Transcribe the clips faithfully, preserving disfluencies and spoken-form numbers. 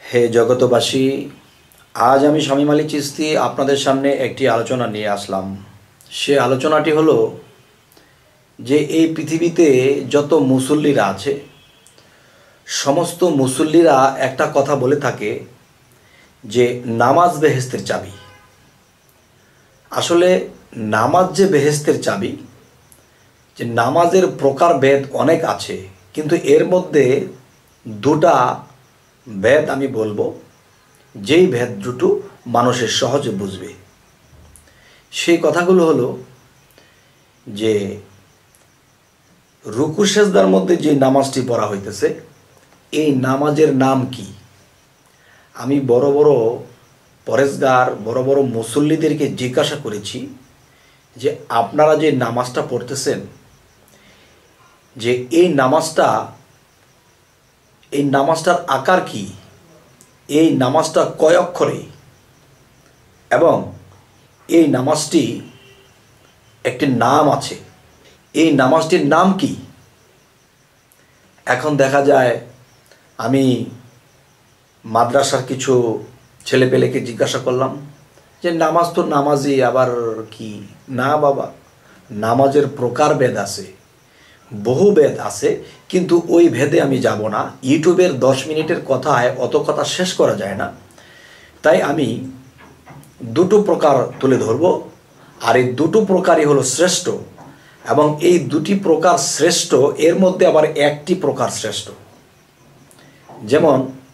হে জগতবাসী, আজ আমি শামীম আলী চিশতি আপনাদের সামনে একটি আলোচনা নিয়ে আসলাম। সে আলোচনাটি হলো যে এই পৃথিবীতে যত মুসল্লিরা আছে সমস্ত মুসল্লিরা একটা কথা বলে থাকে যে নামাজ বেহেশতের চাবি। আসলে নামাজ যে বেহেশতের চাবি, যে নামাজের প্রকারভেদ অনেক আছে, কিন্তু এর মধ্যে দুটা ভেদ আমি বলবো, যেই ভেদ দুটো মানুষের সহজে বুঝবে। সেই কথাগুলো হলো যে রুকু সেজদার মধ্যে যে নামাজটি পড়া হইতেছে, এই নামাজের নাম কি? আমি বড় বড় পরেজগার বড় বড় মুসল্লিদেরকে জিজ্ঞাসা করেছি যে আপনারা যে নামাজটা পড়তেছেন, যে এই নামাজটা এই নামাজটার আকার কি, এই নামাজটা কয় অক্ষরে, এবং এই নামাজটি একটি নাম আছে, এই নামাজটির নাম কি? এখন দেখা যায় আমি মাদ্রাসার কিছু ছেলেপেলেকে জিজ্ঞাসা করলাম যে নামাজ তো নামাজই, আবার কি? না বাবা, নামাজের প্রকারভেদ আছে, বহু ভেদ আছে, কিন্তু ওই ভেদে আমি যাব না। ইউটিউবের দশ মিনিটের কথায় অত কথা শেষ করা যায় না, তাই আমি দুটো প্রকার তুলে ধরব। আর এই দুটো প্রকারই হলো শ্রেষ্ঠ, এবং এই দুটি প্রকার শ্রেষ্ঠ, এর মধ্যে আবার একটি প্রকার শ্রেষ্ঠ। যেমন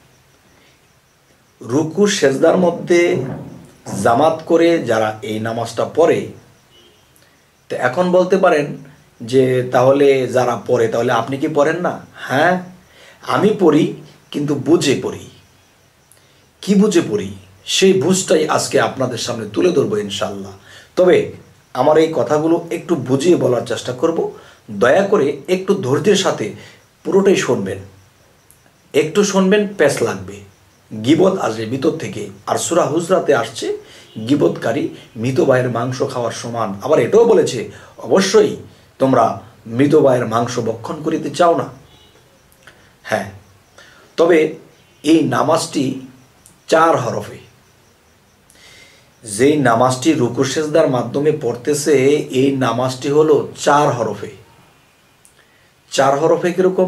রুকু সেজদার মধ্যে জামাত করে যারা এই নামাজটা পড়ে, তো এখন বলতে পারেন যে তাহলে যারা পড়ে, তাহলে আপনি কি পড়েন না? হ্যাঁ, আমি পড়ি, কিন্তু বুঝে পড়ি। কি বুঝে পড়ি? সেই বুঝটাই আজকে আপনাদের সামনে তুলে ধরবো ইনশাল্লাহ। তবে আমার এই কথাগুলো একটু বুঝিয়ে বলার চেষ্টা করব। দয়া করে একটু ধৈর্যের সাথে পুরোটাই শুনবেন। একটু শুনবেন, প্যাঁচ লাগবে, গীবত আসবে ভিতর থেকে। আর সূরা হুজরাতে আসছে গীবতকারী মৃত ভাইয়ের মাংস খাওয়ার সমান। আবার এটাও বলেছে অবশ্যই তোমরা মৃত ভাইয়ের মাংস ভক্ষণ করিতে চাও না। হ্যাঁ, তবে এই নামাজটি চার হরফে। যেই নামাজটি রুকু সেজদার মাধ্যমে পড়তেছে, এই নামাজটি হলো চার হরফে। চার হরফে কিরকম?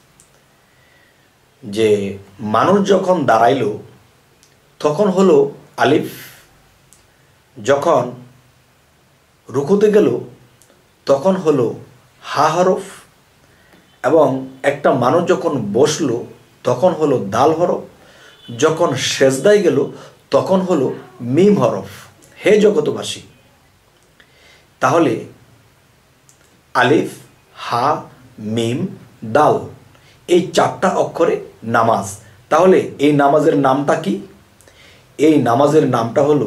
যে মানুষ যখন দাঁড়াইল তখন হলো আলিফ, যখন রুকুতে গেল তখন হলো হা হরফ, এবং একটা মানুষ যখন বসলো তখন হলো দাল হরফ, যখন সেজদায় গেল তখন হলো মিম হরফ। হে জগতবাসী, তাহলে আলিফ, হা, মিম, দাল, এই চারটা অক্ষরে নামাজ। তাহলে এই নামাজের নামটা কি? এই নামাজের নামটা হলো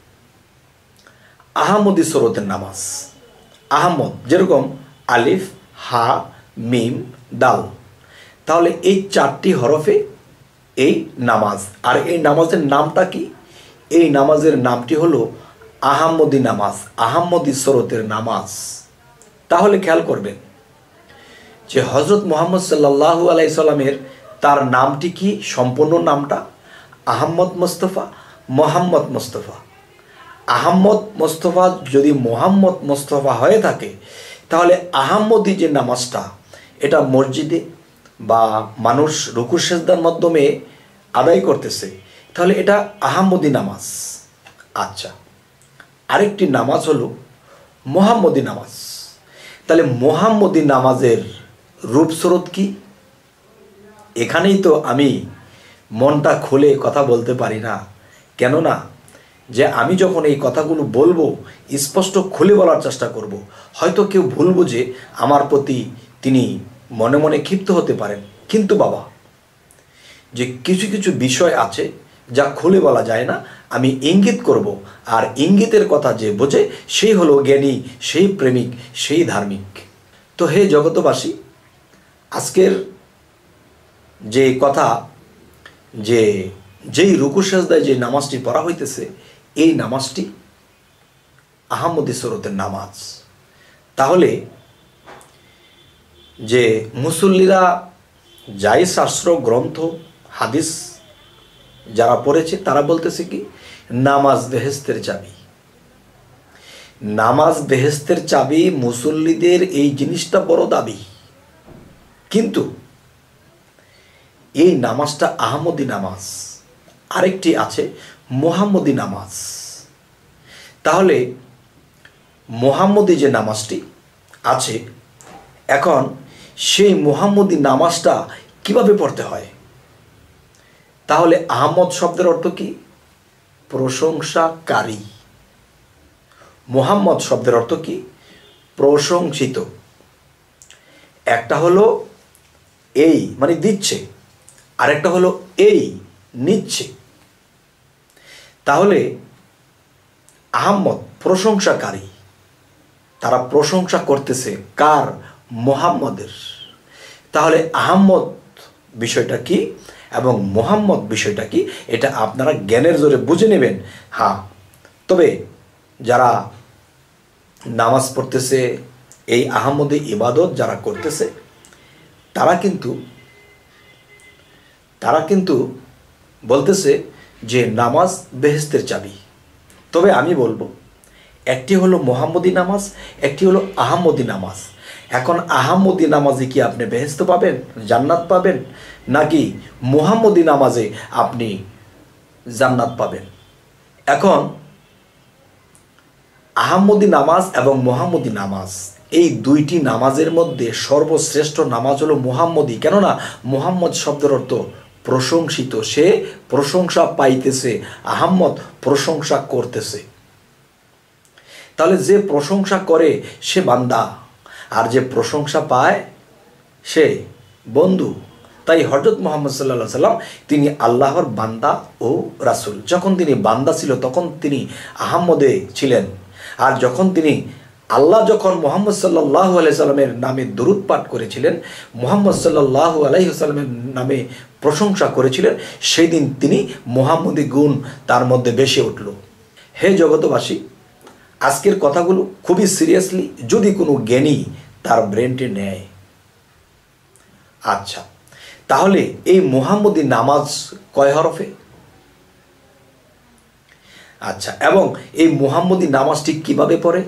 আহমদি সুরতের নামাজ। আহমদ, যেরকম আলিফ, হা, মিম, দাল, তাহলে এই চারটি হরফে এই নামাজ। আর এই নামাজের নামটা কি? এই নামাজের নামটি হলো আহমদি নামাজ, আহমদি সুরতের নামাজ। তাহলে খেয়াল করবেন যে হজরত মুহাম্মদ সাল্লাল্লাহু আলাইহি সাল্লামের তার নামটি কি? সম্পূর্ণ নামটা আহমদ মুস্তফা মোহাম্মদ মুস্তফা। আহমদ মুস্তফা যদি মোহাম্মদ মুস্তফা হয়ে থাকে, তাহলে আহমদি যে নামাজটা, এটা মসজিদে বা মানুষ রুকু সেজদার মাধ্যমে আদায় করতেছে, তাহলে এটা আহমদি নামাজ। আচ্ছা, আরেকটি নামাজ হলো মোহাম্মদি নামাজ। তাহলে মোহাম্মদি নামাজের রূপস্বরূপ কি? এখানেই তো আমি মনটা খুলে কথা বলতে পারি না। কেননা যে আমি যখন এই কথাগুলো বলবো, স্পষ্ট খুলে বলার চেষ্টা করব, হয়তো কেউ ভুল বুঝে আমার প্রতি তিনি মনে মনে ক্ষিপ্ত হতে পারেন। কিন্তু বাবা, যে কিছু কিছু বিষয় আছে যা খুলে বলা যায় না, আমি ইঙ্গিত করব। আর ইঙ্গিতের কথা যে বোঝে সেই হলো জ্ঞানী, সেই প্রেমিক, সেই ধার্মিক। তো হে জগতবাসী, আজকের যে কথা, যে যেই রুকু সেজদায় যে নামাজটি পড়া হইতেছে, এই নামাজটি আহমদি সুরতের নামাজ। তাহলে যে মুসল্লিরা যাই শাস্ত্র গ্রন্থ হাদিস যারা পড়েছে তারা বলতেছে কি, নামাজ বেহেস্তের চাবি। নামাজ বেহেস্তের চাবি, মুসল্লিদের এই জিনিসটা বড় দাবি। কিন্তু এই নামাজটা আহমদি নামাজ, আরেকটি আছে মোহাম্মদী নামাজ। তাহলে মোহাম্মদী যে নামাজটি আছে, এখন সেই মোহাম্মদী নামাজটা কিভাবে পড়তে হয়? তাহলে আহমদ শব্দের অর্থ কি? প্রশংসাকারী। মোহাম্মদ শব্দের অর্থ কি? প্রশংসিত। একটা হলো এই মানে দিচ্ছে, আরেকটা হলো এই নিচ্ছে। তাহলে আহমদ প্রশংসাকারী, তারা প্রশংসা করতেছে কার? মোহাম্মদের। তাহলে আহমদ বিষয়টা কি এবং মোহাম্মদ বিষয়টা কি, এটা আপনারা জ্ঞানের জোরে বুঝে নেবেন। হ্যাঁ, তবে যারা নামাজ পড়তেছে, এই আহমদী ইবাদত যারা করতেছে, তারা কিন্তু তারা কিন্তু বলতেছে যে নামাজ বেহেস্তের চাবি। তবে আমি বলবো, একটি হলো মোহাম্মদী নামাজ, একটি হলো আহমদী নামাজ। এখন আহমদী নামাজে কি আপনি বেহেস্ত পাবেন, জান্নাত পাবেন, নাকি মোহাম্মদী নামাজে আপনি জান্নাত পাবেন? এখন আহমদী নামাজ এবং মোহাম্মদী নামাজ, এই দুইটি নামাজের মধ্যে সর্বশ্রেষ্ঠ নামাজ হলো মোহাম্মদী। কেননা মোহাম্মদ শব্দের অর্থ প্রশংসিত, সে প্রশংসা পাইতেছে, আহমদ প্রশংসা করতেছে। তাহলে যে প্রশংসা করে সে বান্দা, আর যে প্রশংসা পায় সে বন্ধু। তাই হযরত মুহাম্মদ সাল্লাল্লাহু আলাইহি সাল্লাম তিনি আল্লাহর বান্দা ও রাসূল। যখন তিনি বান্দা ছিল তখন তিনি আহমদে ছিলেন, আর যখন তিনি আল্লাহ যখন মুহাম্মদ সাল্লাল্লাহু আলাইহি সাল্লামের নামে দরুদ পাঠ করেছিলেন, মুহাম্মদ সাল্লাল্লাহু আলাইহি সাল্লামের নামে প্রশংসা করেছিলেন, সেই দিন তিনি মুহাম্মদী গুণ তার মধ্যে বেশি উঠল। হে জগতবাসী, আজকের কথাগুলো খুবই সিরিয়াসলি যদি কোনো জ্ঞানী তার ব্রেনটি নেয়। আচ্ছা, তাহলে এই মুহাম্মদী নামাজ কয় হরফে? আচ্ছা, এবং এই মুহাম্মদী নামাজটি কিভাবে পড়ে?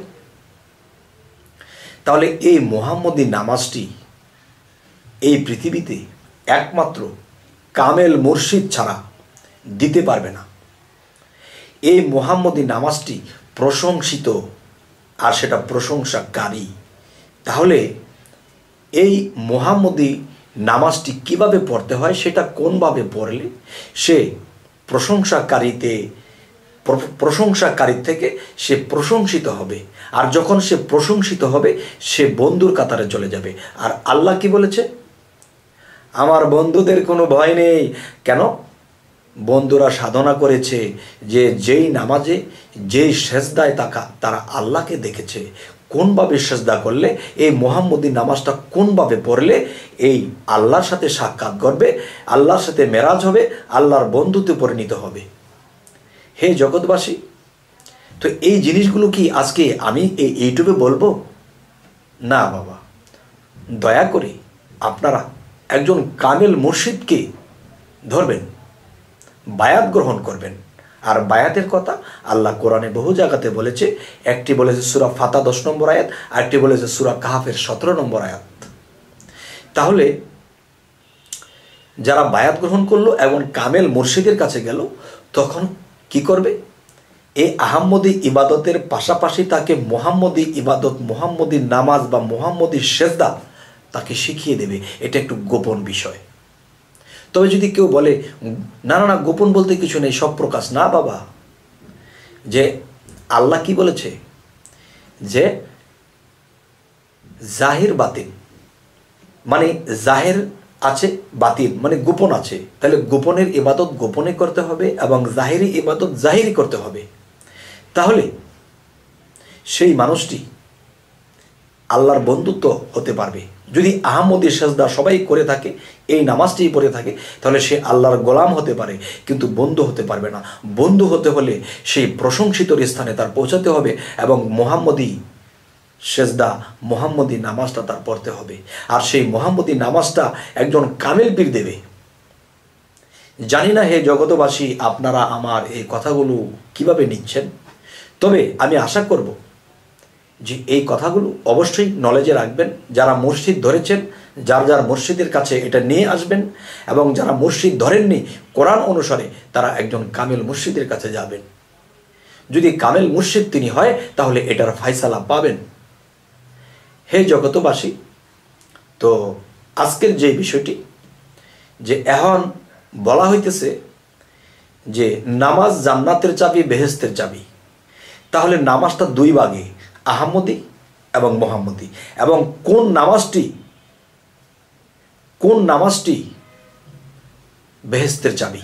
তাহলে এই মুহাম্মদী নামাজটি এই পৃথিবীতে একমাত্র কামেল মুর্শিদ ছাড়া দিতে পারবে না। এই মুহাম্মদী নামাজটি প্রশংসিত, আর সেটা প্রশংসাকারী। তাহলে এই মুহাম্মদী নামাজটি কিভাবে পড়তে হয়, সেটা কোনভাবে পড়লে সে প্রশংসাকারীতে প্রশংসাকারী থেকে সে প্রশংসিত হবে, আর যখন সে প্রশংসিত হবে সে বন্ধুর কাতারে চলে যাবে। আর আল্লাহ কি বলেছে? আমার বন্ধুদের কোনো ভয় নেই। কেন? বন্ধুরা সাধনা করেছে যে যেই নামাজে যেই সেজদায় তাকা তারা আল্লাহকে দেখেছে। কোনভাবে সেজদা করলে, এই মুহাম্মদী নামাজটা কোনভাবে পড়লে এই আল্লাহর সাথে সাক্ষাৎ করবে, আল্লাহর সাথে মেরাজ হবে, আল্লাহর বন্ধুতে পরিণত হবে। হে জগৎবাসী, তো এই জিনিসগুলো কি আজকে আমি এই ইউটিউবে বলবো না? বাবা, দয়া করে আপনারা একজন কামেল মুর্শিদকে ধরবেন, বায়াত গ্রহণ করবেন। আর বায়াতের কথা আল্লাহ কোরআনে বহু জায়গাতে বলেছে। একটি বলেছে সূরা ফাতা দশ নম্বর আয়াত, আরেকটি বলেছে সূরা কাহফের সতেরো নম্বর আয়াত। তাহলে যারা বায়াত গ্রহণ করলো এবং কামেল মুর্শিদের কাছে গেল, তখন কি করবে? এই আহমদী ইবাদতের পাশাপাশি তাকে মুহাম্মদী ইবাদত, মুহাম্মদী নামাজ বা মুহাম্মদী সেজদা তাকে শিখিয়ে দেবে। এটা একটু গোপন বিষয়। তবে যদি কেউ বলে না না না গোপন বলতে কিছু নেই, সব প্রকাশ, না বাবা। যে আল্লাহ কি বলেছে? যে জাহির বাতিন, মানে জাহের আছে, বাতিন মানে গোপন আছে। তাহলে গোপনের ইবাদত গোপনে করতে হবে এবং জাহিরি ইবাদত জাহিরি করতে হবে। তাহলে সেই মানুষটি আল্লাহর বন্ধুত্ব হতে পারবে। যদি আহমদী সেজদা সবাই করে থাকে, এই নামাজটি পড়ে থাকে, তাহলে সে আল্লাহর গোলাম হতে পারে, কিন্তু বন্ধু হতে পারবে না। বন্ধু হতে হলে সেই প্রশংসিতর স্থানে তার পৌঁছাতে হবে এবং মুহাম্মদী সেজদা, মুহাম্মদী নামাজটা তার পড়তে হবে। আর সেই মুহাম্মদী নামাজটা একজন কামেল পীর দেবে। জানি না হে জগতবাসী আপনারা আমার এই কথাগুলো কিভাবে নিচ্ছেন, তবে আমি আশা করব যে এই কথাগুলো অবশ্যই নলেজে রাখবেন। যারা মসজিদ ধরেছেন, যার যার মসজিদের কাছে এটা নিয়ে আসবেন, এবং যারা মসজিদ ধরেননি কোরআন অনুসারে তারা একজন কামেল মুর্শিদের কাছে যাবেন। যদি কামেল মুর্শিদ তিনি হয় তাহলে এটার ফায়সালা পাবেন। হে জগতবাসী, তো আজকের যে বিষয়টি, যে এখন বলা হইতেছে যে নামাজ জান্নাতের চাবি, বেহেশতের চাবি, তাহলে নামাজটা দুই ভাগে, আহমদি এবং মোহাম্মদি। এবং কোন নামাজটি কোন নামাজটি বেহেশতের চাবি?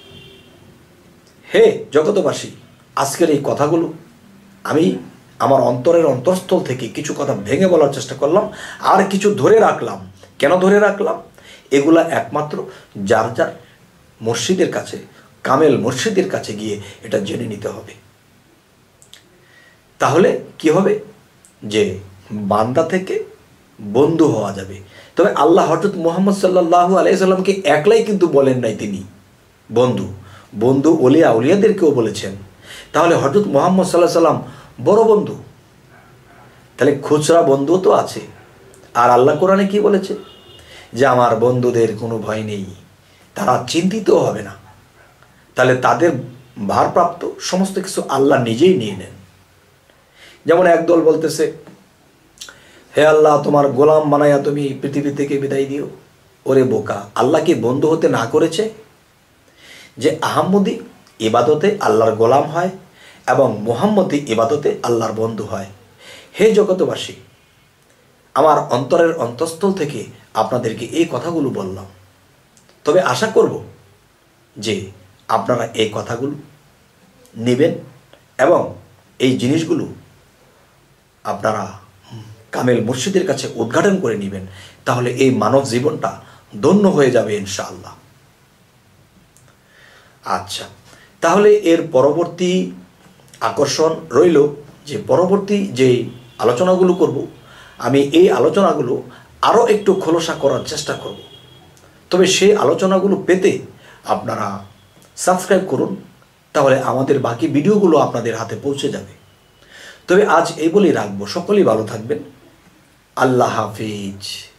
হে জগতবাসী, আজকের এই কথাগুলো আমি আমার অন্তরের অন্তঃস্থল থেকে কিছু কথা ভেঙে বলার চেষ্টা করলাম, আর কিছু ধরে রাখলাম। কেন ধরে রাখলাম? এগুলা একমাত্র যার যার মসজিদের কাছে, কামেল মসজিদের কাছে গিয়ে এটা জেনে নিতে হবে। তাহলে কি হবে? যে বান্দা থেকে বন্ধু হওয়া যাবে। তবে আল্লাহ হযরত মুহাম্মদ সাল্লাল্লাহু আলাইহি সাল্লামকে একলাই কিন্তু বলেন নাই তিনি বন্ধু, বন্ধু ওলিয়া উলিয়াদেরকেও বলেছেন। তাহলে হযরত মুহাম্মদ সাল্লাল্লাহু আলাইহি সাল্লাম বড় বন্ধু। তাহলে খুচরা বন্ধু তো আছে। আর আল্লাহ কোরআনে কি বলেছে? যে আমার বন্ধুদের কোনো ভয় নেই, তারা চিন্তিত হবে না। তাহলে তাদের ভারপ্রাপ্ত সমস্ত কিছু আল্লাহ নিজেই নিয়ে নেন। যেমন একদল বলতেছে, হে আল্লাহ তোমার গোলাম বানাইয়া তুমি পৃথিবী থেকে বিদায় দিও। ওরে বোকা, আল্লাহ কি বন্ধু হতে না করেছে? যে আহমদি ইবাদতে আল্লাহর গোলাম হয় এবং মুহাম্মদি ইবাদতে আল্লাহর বন্ধু হয়। হে জগতবাসী, আমার অন্তরের অন্তঃস্থল থেকে আপনাদেরকে এই কথাগুলো বললাম। তবে আশা করব যে আপনারা এই কথাগুলো নেবেন এবং এই জিনিসগুলো আপনারা কামেল মুর্শিদের কাছে উদ্ঘাটন করে নেবেন। তাহলে এই মানব জীবনটা ধন্য হয়ে যাবে ইনশাআল্লাহ। আচ্ছা, তাহলে এর পরবর্তী আকর্ষণ রইল যে পরবর্তী যে আলোচনাগুলো করব, আমি এই আলোচনাগুলো আরও একটু খোলসা করার চেষ্টা করব। তবে সেই আলোচনাগুলো পেতে আপনারা সাবস্ক্রাইব করুন, তাহলে আমাদের বাকি ভিডিওগুলো আপনাদের হাতে পৌঁছে যাবে। তবে আজ এই বলেই রাখবো, সকলেই ভালো থাকবেন। আল্লাহ হাফিজ।